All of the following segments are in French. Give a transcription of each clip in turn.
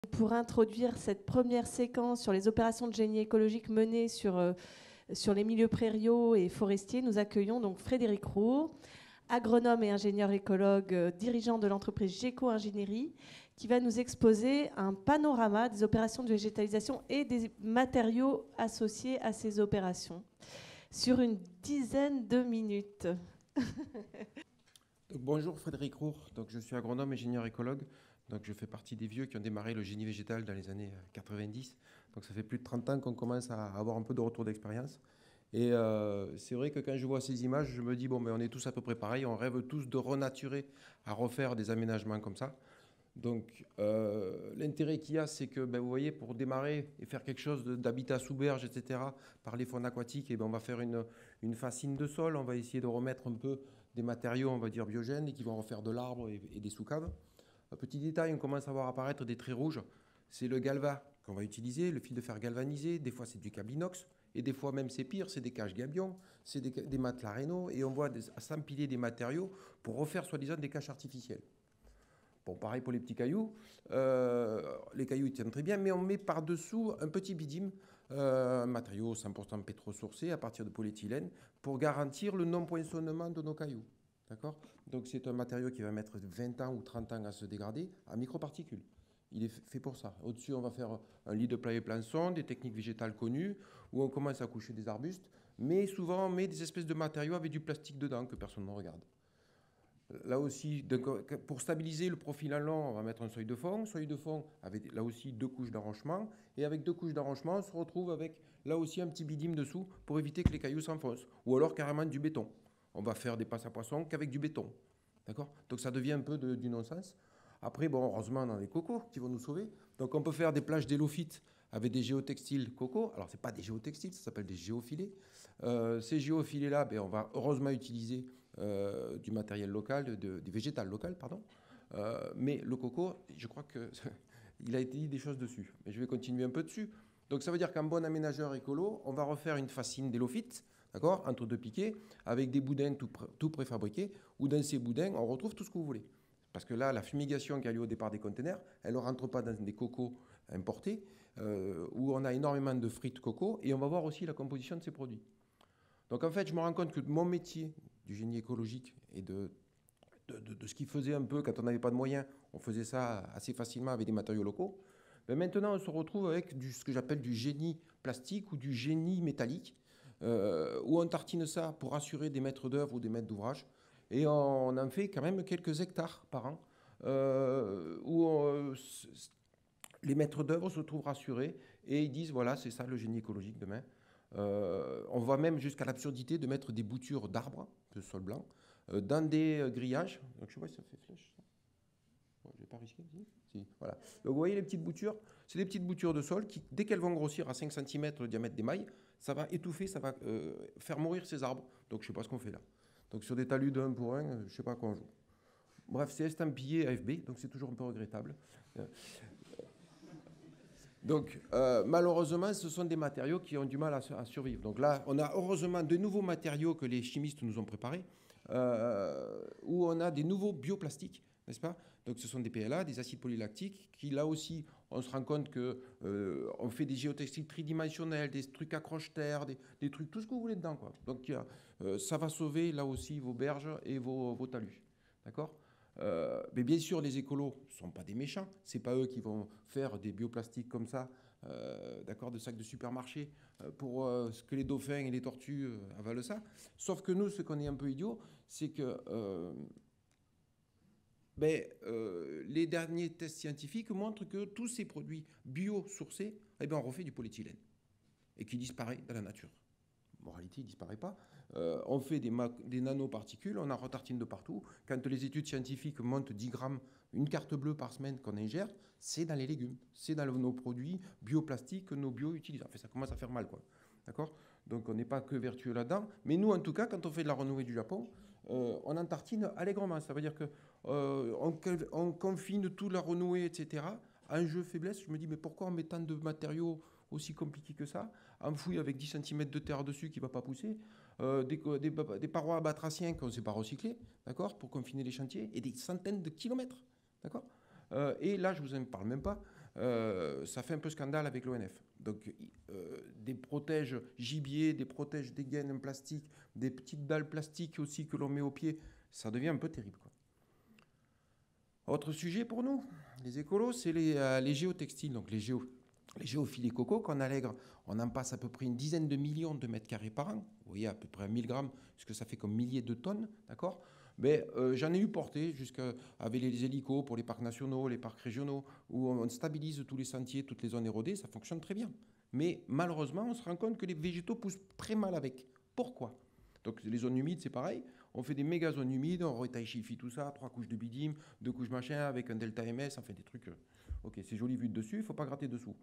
Pour introduire cette première séquence sur les opérations de génie écologique menées sur les milieux prairiaux et forestiers, nous accueillons donc Frédéric Roux, agronome et ingénieur écologue, dirigeant de l'entreprise Géco Ingénierie, qui va nous exposer un panorama des opérations de végétalisation et des matériaux associés à ces opérations sur une dizaine de minutes. Donc, bonjour, Frédéric Roux. Donc, je suis agronome, ingénieur écologue. Donc, je fais partie des vieux qui ont démarré le génie végétal dans les années 90. Donc ça fait plus de 30 ans qu'on commence à avoir un peu de retour d'expérience. Et c'est vrai que quand je vois ces images, je me dis, bon, mais on est tous à peu près pareil. On rêve tous de renaturer, à refaire des aménagements comme ça. Donc l'intérêt qu'il y a, c'est que, ben, vous voyez, pour démarrer et faire quelque chose d'habitat sous berge, etc., par les faunes aquatiques, et ben, on va faire une fascine de sol. On va essayer de remettre un peu des matériaux, on va dire, biogènes, et qui vont refaire de l'arbre et des sous-caves. Un petit détail, on commence à voir apparaître des traits rouges. C'est le galva qu'on va utiliser, le fil de fer galvanisé. Des fois, c'est du câble inox. Et des fois, même, c'est pire, c'est des caches gabion, c'est des matelas Rénault. Et on voit s'empiler des matériaux pour refaire, soi-disant, des caches artificielles. Bon, pareil pour les petits cailloux. Les cailloux, ils tiennent très bien, mais on met par-dessous un petit bidime, un matériau 100% pétrosourcé à partir de polyéthylène, pour garantir le non-poinçonnement de nos cailloux. D'accord ? Donc c'est un matériau qui va mettre 20 ans ou 30 ans à se dégrader à microparticules. Il est fait pour ça. Au-dessus, on va faire un lit de plat et plançon, des techniques végétales connues, où on commence à coucher des arbustes, mais souvent on met des espèces de matériaux avec du plastique dedans que personne ne regarde. Là aussi, pour stabiliser le profil en long, on va mettre un seuil de fond. Seuil de fond avec là aussi 2 couches d'arrangement. Et avec 2 couches d'arrangement, on se retrouve avec là aussi un petit bidime dessous pour éviter que les cailloux s'enfoncent. Ou alors carrément du béton. On va faire des passes à poissons qu'avec du béton. D'accord ? Donc ça devient un peu du non-sens. Après, bon, heureusement, on a les cocos qui vont nous sauver. Donc on peut faire des plages d'élophytes avec des géotextiles coco. Alors, ce n'est pas des géotextiles, ça s'appelle des géofilets. Ces géofilets-là, ben, on va heureusement utiliser du matériel local, du végétal local, pardon. Mais le coco, je crois qu'il a été dit des choses dessus. Mais je vais continuer un peu dessus. Donc ça veut dire qu'en bon aménageur écolo, on va refaire une fascine d'élophyte, d'accord, entre 2 piquets, avec des boudins tout préfabriqués, où dans ces boudins, on retrouve tout ce que vous voulez. Parce que là, la fumigation qui a lieu au départ des containers, elle ne rentre pas dans des cocos importés, où on a énormément de frites coco, et on va voir aussi la composition de ces produits. Donc en fait, je me rends compte que mon métier du génie écologique et de ce qu'il faisait un peu quand on n'avait pas de moyens, on faisait ça assez facilement avec des matériaux locaux. Mais maintenant, on se retrouve avec ce que j'appelle du génie plastique ou du génie métallique, où on tartine ça pour assurer des maîtres d'œuvre ou des maîtres d'ouvrage. Et on en fait quand même quelques hectares par an, où les maîtres d'œuvre se trouvent rassurés et ils disent, voilà, c'est ça le génie écologique demain. On va même jusqu'à l'absurdité de mettre des boutures d'arbres, de sol blanc, dans des grillages. Donc je sais pas si ça fait flèche. Bon, je vais pas risquer. Si, voilà. Donc vous voyez les petites boutures, c'est des petites boutures de sol qui, dès qu'elles vont grossir à 5 cm le diamètre des mailles, ça va étouffer, ça va faire mourir ces arbres. Donc je sais pas ce qu'on fait là. Donc sur des talus de 1 pour 1, je sais pas à quoi on joue. Bref, c'est estampillé AFB, donc c'est toujours un peu regrettable. Donc, malheureusement, ce sont des matériaux qui ont du mal à survivre. Donc là, on a heureusement de nouveaux matériaux que les chimistes nous ont préparés, où on a des nouveaux bioplastiques, n'est-ce pas? Donc, ce sont des PLA, des acides polylactiques, qui là aussi, on se rend compte qu'on fait des géotextiles tridimensionnels, des trucs accroche-terre, des trucs, tout ce que vous voulez dedans, quoi. Donc, ça va sauver là aussi vos berges et vos talus. D'accord? Mais bien sûr, les écolos ne sont pas des méchants. Ce n'est pas eux qui vont faire des bioplastiques comme ça, d'accord, de sacs de supermarché, pour ce que les dauphins et les tortues avalent ça. Sauf que nous, ce qu'on est un peu idiot, c'est que les derniers tests scientifiques montrent que tous ces produits biosourcés, eh ben, on refait du polyéthylène et qui disparaît dans la nature. Moralité, il ne disparaît pas. On fait des nanoparticules, on en retartine de partout. Quand les études scientifiques montent 10 grammes, une carte bleue par semaine qu'on ingère, c'est dans les légumes, c'est dans nos produits bioplastiques que nos bio utilisent. Enfin, ça commence à faire mal, quoi. D'accord ? Donc on n'est pas que vertueux là-dedans. Mais nous, en tout cas, quand on fait de la renouée du Japon, on en tartine allègrement. Ça veut dire qu'on confine tout la renouée, etc. Un jeu faiblesse, je me dis, mais pourquoi on met tant de matériaux aussi compliqués que ça, enfoui avec 10 cm de terre dessus qui ne va pas pousser, des parois à batraciens qu'on ne sait pas recycler, d'accord, pour confiner les chantiers, et des centaines de kilomètres, d'accord. Et là, je ne vous en parle même pas ça fait un peu scandale avec l'ONF. Donc, des protèges gibier, des protèges des gaines en plastique, des petites dalles plastiques aussi que l'on met au pied, ça devient un peu terrible, quoi. Autre sujet pour nous, les écolos, c'est les géotextiles, donc les géofilets coco qu'on allègre. On en passe à peu près une dizaine de millions de mètres carrés par an. Vous voyez, à peu près 1000 grammes, ce que ça fait comme milliers de tonnes, d'accord? Mais j'en ai eu porté avec les hélicos pour les parcs nationaux, les parcs régionaux, où on stabilise tous les sentiers, toutes les zones érodées, ça fonctionne très bien. Mais malheureusement, on se rend compte que les végétaux poussent très mal avec. Pourquoi? Donc les zones humides, c'est pareil. On fait des méga zones humides, on retaillifie tout ça, 3 couches de bidim, 2 couches machin, avec un delta MS, enfin des trucs. Ok, c'est joli vu de dessus, il ne faut pas gratter dessous.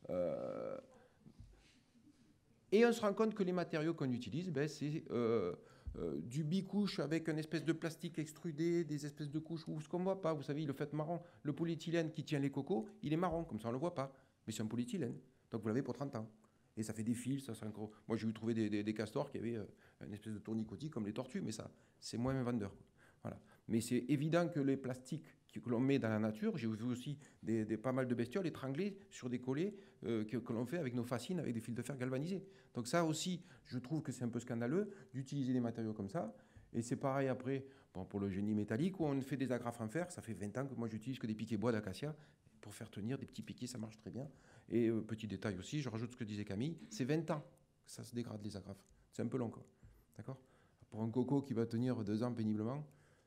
Et on se rend compte que les matériaux qu'on utilise, ben, c'est du bicouche avec une espèce de plastique extrudé, des espèces de couches ce qu'on ne voit pas. Vous savez, le fait marron, le polyéthylène qui tient les cocos, il est marron, comme ça on ne le voit pas. Mais c'est un polyéthylène. Donc vous l'avez pour 30 ans. Et ça fait des fils, ça gros. Moi j'ai eu trouver des castors qui avaient une espèce de tournicotis comme les tortues, mais ça, c'est moins un vendeur. Voilà. Mais c'est évident que les plastiques que l'on met dans la nature, j'ai vu aussi pas mal de bestioles étranglées sur des collets que l'on fait avec nos fascines, avec des fils de fer galvanisés. Donc ça aussi, je trouve que c'est un peu scandaleux d'utiliser des matériaux comme ça. Et c'est pareil après pour le génie métallique, où on fait des agrafes en fer. Ça fait 20 ans que moi j'utilise que des piquets bois d'acacia pour faire tenir des petits piquets, ça marche très bien. Et petit détail aussi, je rajoute ce que disait Camille, c'est 20 ans que ça se dégrade les agrafes. C'est un peu long, quoi. D'accord? Pour un coco qui va tenir 2 ans péniblement.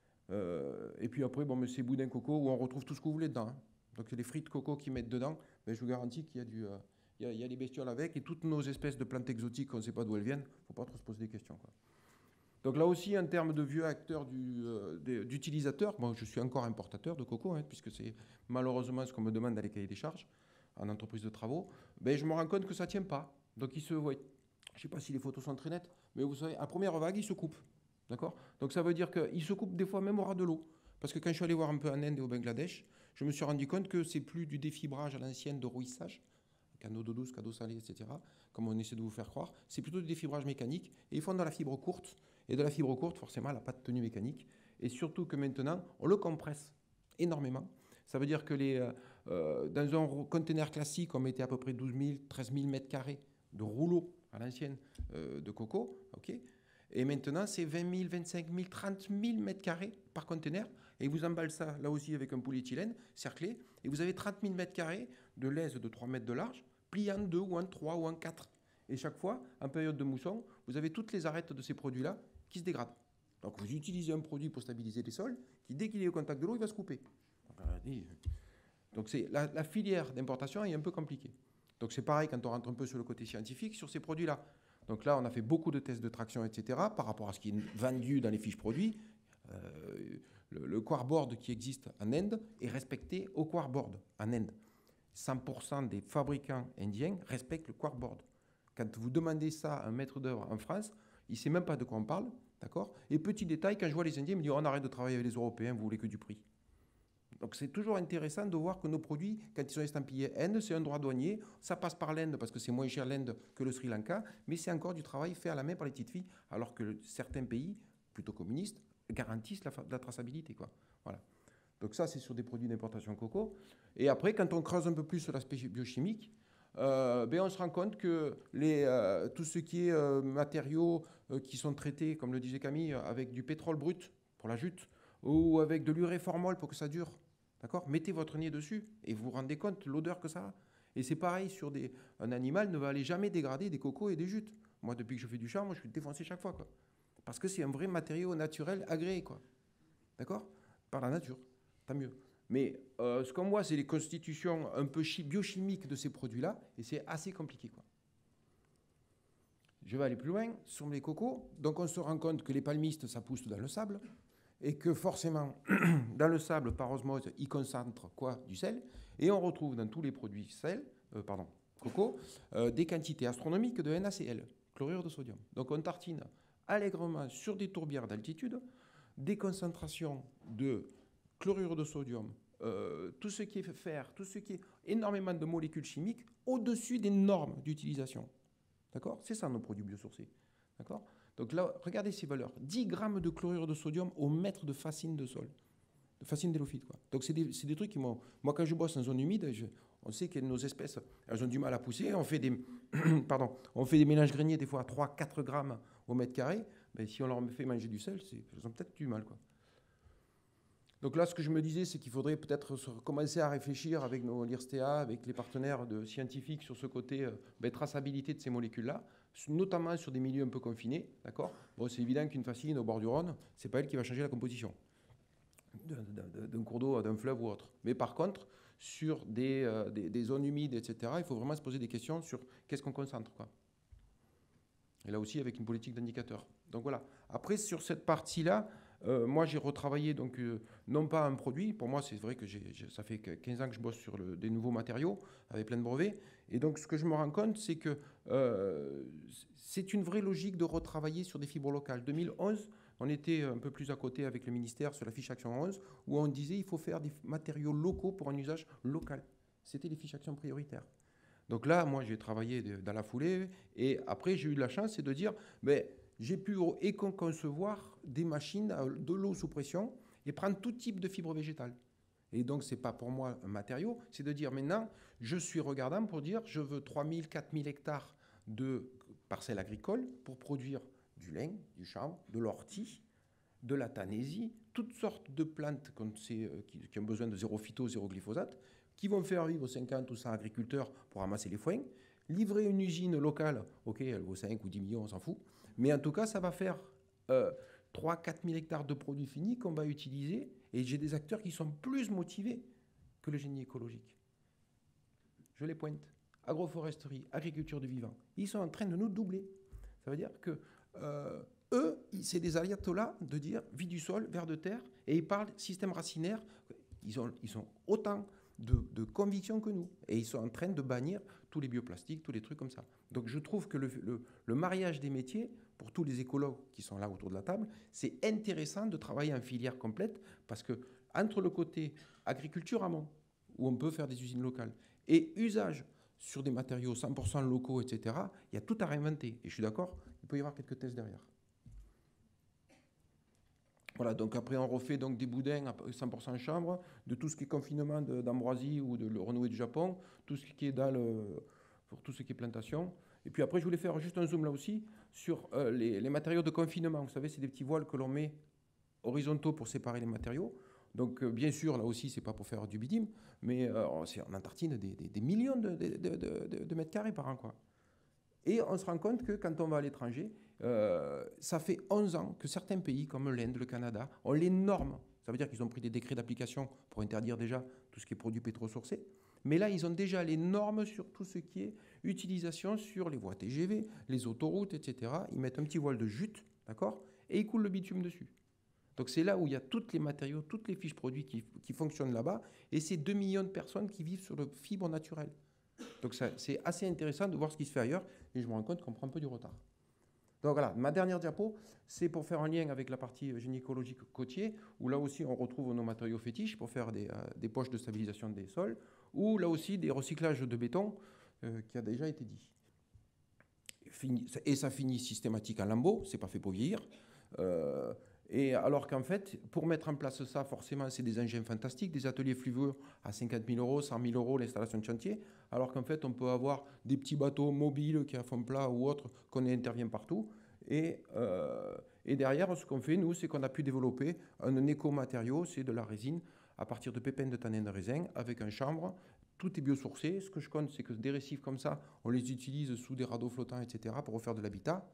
Et puis après, bon, c'est boudin coco où on retrouve tout ce que vous voulez dedans. Hein. Donc les frites coco qu'ils mettent dedans, ben, je vous garantis qu'il y a il y a les bestioles avec, et toutes nos espèces de plantes exotiques, on ne sait pas d'où elles viennent, il ne faut pas trop se poser des questions, quoi. Donc là aussi, en termes de vieux acteurs d'utilisateurs, bon, je suis encore importateur de coco, hein, puisque c'est malheureusement ce qu'on me demande dans les cahiers des charges en entreprise de travaux, ben, je me rends compte que ça ne tient pas. Donc je ne sais pas si les photos sont très nettes, mais vous savez, à première vague, il se coupe. D'accord? Donc ça veut dire qu'il se coupe des fois même au ras de l'eau. Parce que quand je suis allé voir un peu en Inde et au Bangladesh, je me suis rendu compte que c'est plus du défibrage à l'ancienne de rouissage, canaux d'eau douce, canaux salés, etc., comme on essaie de vous faire croire. C'est plutôt du défibrage mécanique. Et ils font de la fibre courte. Et de la fibre courte, forcément, elle n'a pas de tenue mécanique. Et surtout que maintenant, on le compresse énormément. Ça veut dire que dans un conteneur classique, on mettait à peu près 12 000, 13 000 mètres carrés de rouleaux à l'ancienne de coco. Okay. Et maintenant, c'est 20 000, 25 000, 30 000 mètres carrés par conteneur. Et vous emballez ça, là aussi, avec un polyéthylène cerclé. Et vous avez 30 000 mètres carrés de laise de 3 mètres de large, pliés en 2 ou en 3 ou en 4. Et chaque fois, en période de mousson, vous avez toutes les arêtes de ces produits-là qui se dégradent. Donc vous utilisez un produit pour stabiliser les sols, qui dès qu'il est au contact de l'eau, il va se couper. Donc la filière d'importation est un peu compliquée. Donc c'est pareil quand on rentre un peu sur le côté scientifique sur ces produits-là. Donc là, on a fait beaucoup de tests de traction, etc., par rapport à ce qui est vendu dans les fiches produits. Le quartboard qui existe en Inde est respecté au quartboard en Inde. 100% des fabricants indiens respectent le quartboard. Quand vous demandez ça à un maître d'œuvre en France, il ne sait même pas de quoi on parle, d'accord? Et petit détail, quand je vois les Indiens, ils me disent on arrête de travailler avec les Européens, vous voulez que du prix. Donc c'est toujours intéressant de voir que nos produits, quand ils sont estampillés Inde, c'est un droit douanier, ça passe par l'Inde parce que c'est moins cher l'Inde que le Sri Lanka, mais c'est encore du travail fait à la main par les petites filles, alors que certains pays, plutôt communistes, garantissent la traçabilité, quoi. Voilà. Donc ça, c'est sur des produits d'importation coco. Et après, quand on creuse un peu plus sur l'aspect biochimique, on se rend compte que tout ce qui est matériaux qui sont traités, comme le disait Camille, avec du pétrole brut pour la jute, ou avec de l'uréformol pour que ça dure, d'accord? Mettez votre nez dessus et vous vous rendez compte de l'odeur que ça a. Et c'est pareil sur un animal ne va aller jamais dégrader des cocos et des jutes. Moi, depuis que je fais du char, je suis défoncé chaque fois, quoi. Parce que c'est un vrai matériau naturel agréé, quoi. D'accord? Par la nature. Tant mieux. Mais ce qu'on voit, c'est les constitutions un peu biochimiques de ces produits-là, et c'est assez compliqué, quoi. Je vais aller plus loin sur les cocos. Donc on se rend compte que les palmistes, ça pousse dans le sable, et que forcément, dans le sable, par osmose, ils concentrent quoi? Du sel, et on retrouve dans tous les produits coco, des quantités astronomiques de NaCl, chlorure de sodium. Donc on tartine allègrement sur des tourbières d'altitude, des concentrations de chlorure de sodium, tout ce qui est fer, tout ce qui est énormément de molécules chimiques au-dessus des normes d'utilisation. D'accord? C'est ça nos produits biosourcés. D'accord? Donc là, regardez ces valeurs. 10 grammes de chlorure de sodium au mètre de fascine de sol. De fascine d'élophyte, quoi. Donc c'est des trucs qui m'ont... Moi, quand je bosse en zone humide, On sait que nos espèces, elles ont du mal à pousser. On fait des, pardon, on fait des mélanges greniers des fois à 3-4 grammes au mètre carré. Ben, si on leur fait manger du sel, elles ont peut-être du mal, quoi. Donc là, ce que je me disais, c'est qu'il faudrait peut-être commencer à réfléchir avec nos l'IRSTEA, avec les partenaires scientifiques sur ce côté traçabilité de ces molécules-là, notamment sur des milieux un peu confinés. D'accord. Bon, c'est évident qu'une fascine au bord du Rhône, c'est pas elle qui va changer la composition d'un cours d'eau, d'un fleuve ou autre. Mais par contre, sur des zones humides, etc., il faut vraiment se poser des questions sur qu'est-ce qu'on concentre, quoi. Et là aussi, avec une politique d'indicateur. Donc voilà. Après, sur cette partie-là, moi, j'ai retravaillé, donc, non pas un produit. Pour moi, c'est vrai que ça fait 15 ans que je bosse sur des nouveaux matériaux, avec plein de brevets. Et donc, ce que je me rends compte, c'est que c'est une vraie logique de retravailler sur des fibres locales. 2011, on était un peu plus à côté avec le ministère sur la fiche action 11, où on disait qu'il faut faire des matériaux locaux pour un usage local. C'était les fiches actions prioritaires. Donc là, moi, j'ai travaillé dans la foulée. Et après, j'ai eu la chance de dire... j'ai pu concevoir des machines de l'eau sous pression et prendre tout type de fibres végétales. Et donc, ce n'est pas pour moi un matériau, c'est de dire maintenant, je suis regardant pour dire je veux 3000, 4000 hectares de parcelles agricoles pour produire du lin, du chanvre, de l'ortie, de la tanésie, toutes sortes de plantes qui ont besoin de zéro phyto, zéro glyphosate, qui vont faire vivre 50 ou 100 agriculteurs pour ramasser les foins, livrer une usine locale, ok, elle vaut 5 ou 10 millions, on s'en fout, mais en tout cas, ça va faire 3-4 000 hectares de produits finis qu'on va utiliser. Et j'ai des acteurs qui sont plus motivés que le génie écologique. Je les pointe. Agroforesterie, agriculture du vivant. Ils sont en train de nous doubler. Ça veut dire que eux, c'est des ayatollahs de dire vie du sol, vers de terre. Et ils parlent système racinaire. Ils ont autant de conviction que nous. Et ils sont en train de bannir tous les bioplastiques, tous les trucs comme ça. Donc je trouve que le mariage des métiers, pour tous les écologues qui sont là autour de la table, c'est intéressant de travailler en filière complète parce que entre le côté agriculture amont, où on peut faire des usines locales, et usage sur des matériaux 100% locaux, etc., il y a tout à réinventer. Et je suis d'accord, il peut y avoir quelques tests derrière. Voilà, donc après on refait donc des boudins à 100% chambre, de tout ce qui est confinement d'Ambroisie ou de le renoué du Japon, tout ce qui est dalle pour tout ce qui est plantation. Et puis après je voulais faire juste un zoom là aussi sur les matériaux de confinement. Vous savez, c'est des petits voiles que l'on met horizontaux pour séparer les matériaux. Donc bien sûr, là aussi, c'est pas pour faire du bitume, mais on entartine des millions de mètres carrés par an, quoi. Et on se rend compte que quand on va à l'étranger, ça fait 11 ans que certains pays, comme l'Inde, le Canada, ont les normes. Ça veut dire qu'ils ont pris des décrets d'application pour interdire déjà tout ce qui est produits pétrosourcés. Mais là, ils ont déjà les normes sur tout ce qui est utilisation sur les voies TGV, les autoroutes, etc. Ils mettent un petit voile de jute, d'accord, et ils coulent le bitume dessus. Donc c'est là où il y a tous les matériaux, toutes les fiches produits qui fonctionnent là-bas. Et c'est 2 millions de personnes qui vivent sur le fibre naturel. Donc c'est assez intéressant de voir ce qui se fait ailleurs. Et je me rends compte qu'on prend un peu du retard. Donc voilà, ma dernière diapo, c'est pour faire un lien avec la partie gynécologique côtier, où là aussi on retrouve nos matériaux fétiches pour faire des poches de stabilisation des sols, ou là aussi des recyclages de béton qui a déjà été dit. Et ça finit systématique en lambeaux, c'est pas fait pour vieillir. Et alors qu'en fait, pour mettre en place ça, forcément, c'est des engins fantastiques, des ateliers fluviaux à 50 000 euros, 100 000 euros l'installation de chantier, alors qu'en fait, on peut avoir des petits bateaux mobiles qui à fond plat ou autres, qu'on intervient partout. Et derrière, ce qu'on fait, nous, c'est qu'on a pu développer un éco-matériau, c'est de la résine à partir de pépins de tanin de raisin avec un chanvre. Tout est biosourcé. Ce que je compte, c'est que des récifs comme ça, on les utilise sous des radeaux flottants, etc., pour refaire de l'habitat.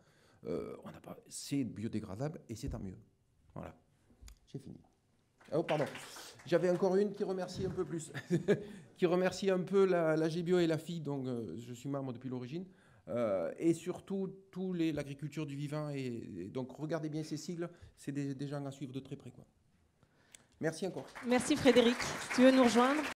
C'est biodégradable et c'est tant mieux. Voilà, j'ai fini. Oh, pardon. J'avais encore une qui remercie un peu plus, qui remercie un peu la GBio et la FI, donc je suis membre depuis l'origine, et surtout l'agriculture du vivant. Et donc regardez bien ces sigles, c'est des gens à suivre de très près, quoi. Merci encore. Merci Frédéric. Si tu veux nous rejoindre.